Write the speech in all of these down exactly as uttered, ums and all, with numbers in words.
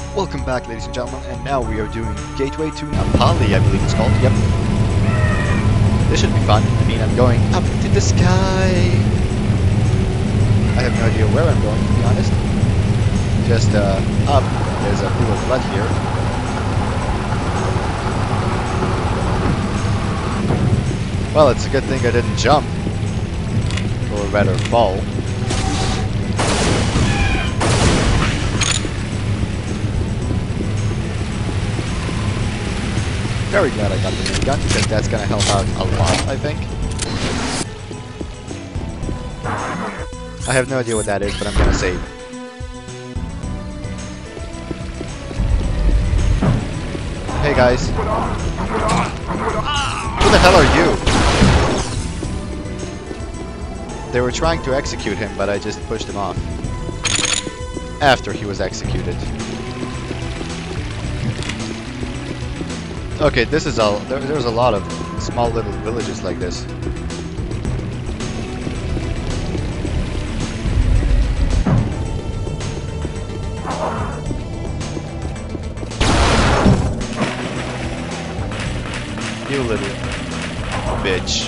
Welcome back, ladies and gentlemen, and now we are doing Gateway to Pali, I believe it's called. Yep. This should be fun. I mean, I'm going up to the sky. I have no idea where I'm going, to be honest. Just uh, up. There's a pool of blood here. Well, it's a good thing I didn't jump, or rather fall. Very glad I got the minigun, because that's gonna help out a lot, I think. I have no idea what that is, but I'm gonna save. Hey guys. Who the hell are you? They were trying to execute him, but I just pushed him off. After he was executed. Okay, this is all. There, there's a lot of small little villages like this. You little bitch.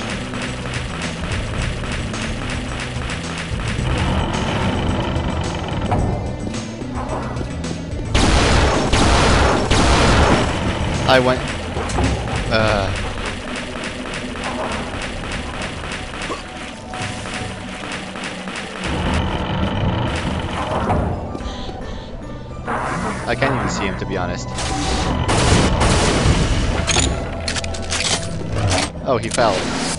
I went. Uh. I can't even see him, to be honest. Oh, he fell.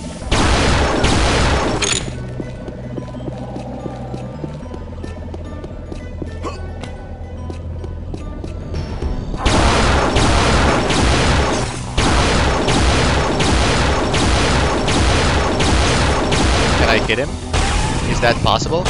Can I hit him? Is that possible?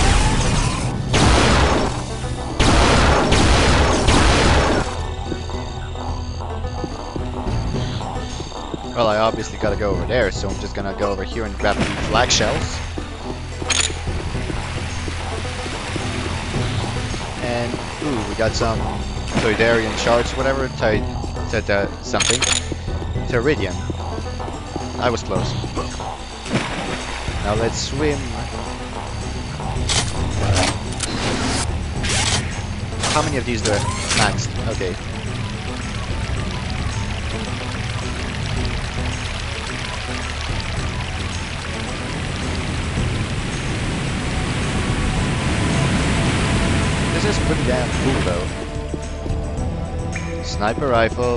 Well, I obviously gotta go over there, so I'm just gonna go over here and grab the flag shells. And, ooh, we got some Toydarian shards, whatever, Toyd, uh, something. Teridium. I was close. Now let's swim. How many of these do I have maxed? Okay. This is pretty damn cool though. Sniper rifle.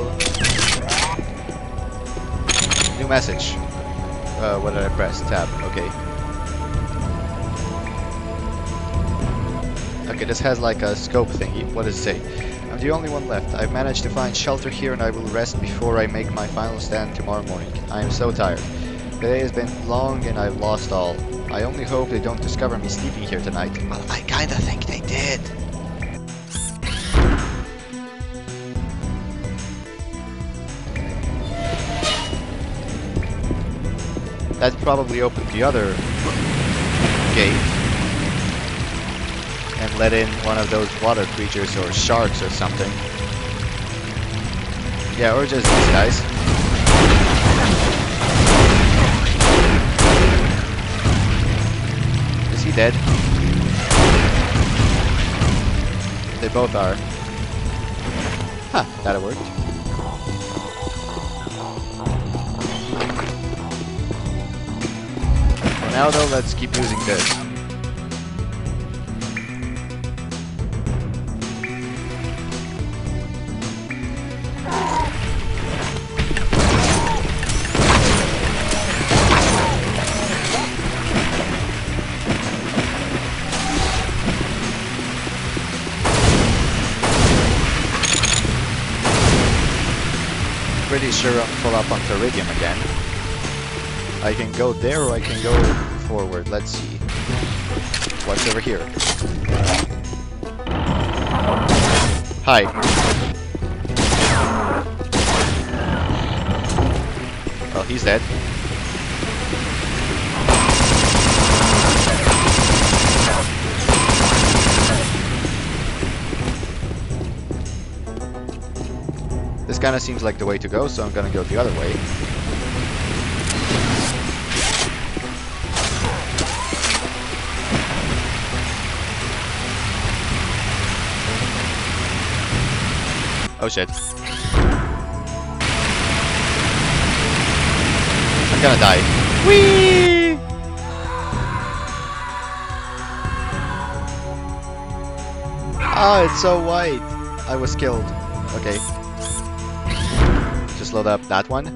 New message. Uh, what did I press? Tab. Okay. Okay, this has like a scope thingy. What does it say? I'm the only one left. I've managed to find shelter here and I will rest before I make my final stand tomorrow morning. I am so tired. The day has been long and I've lost all. I only hope they don't discover me sleeping here tonight. Well, I kinda think they did. That probably opened the other gate and let in one of those water creatures or sharks or something. Yeah, or just these guys. Is he dead? They both are. Huh, that worked. Now though, let's keep using this. Pretty sure I'm full up on Teridium again. I can go there or I can go forward. Let's see. What's over here? Hi. Well, he's dead. This kind of seems like the way to go, so I'm gonna go the other way. Oh shit. I'm gonna die. Whee! Ah, it's so white. I was killed. Okay. Just load up that one.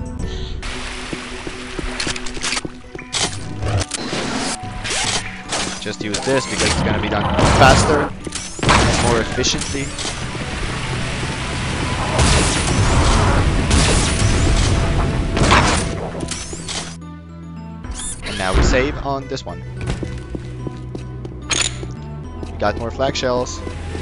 Just use this because it's gonna be done faster and more efficiently. And now we save on this one. We got more flag shells.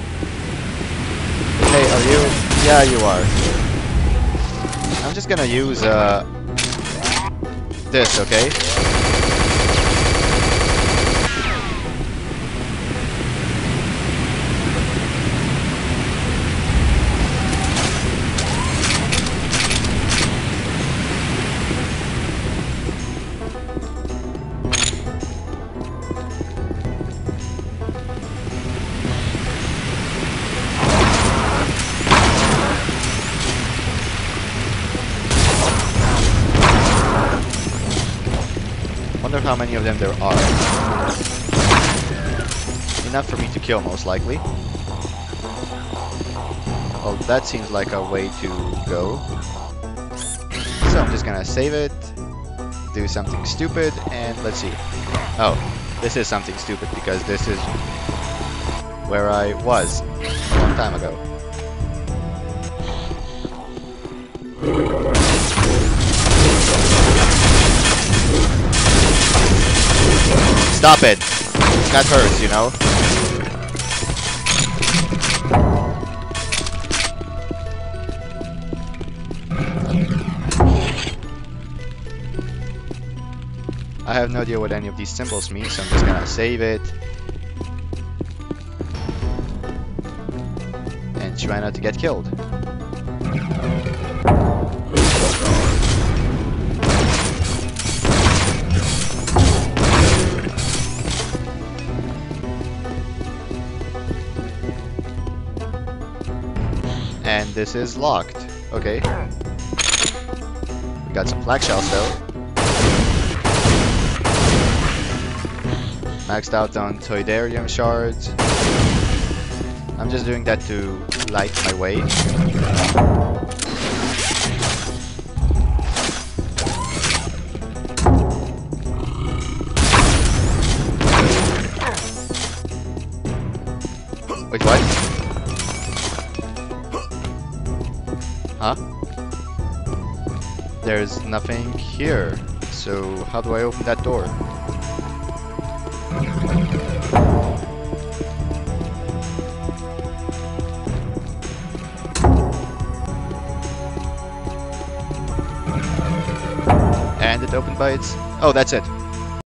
Hey, are you? Yeah, you are. I'm just gonna use uh, this, okay? Wonder how many of them there are. Enough for me to kill, most likely. Well, that seems like a way to go. So I'm just gonna save it, do something stupid, and let's see. Oh, this is something stupid because this is where I was a long time ago. Stop it! That hurts, you know? I have no idea what any of these symbols mean, so I'm just gonna save it. And try not to get killed. And this is locked. Okay. We got some flag shells though. Maxed out on Toidarium shards. I'm just doing that to light my way. Wait, what? Huh? There's nothing here. So how do I open that door? And it opened by its... Oh, that's it.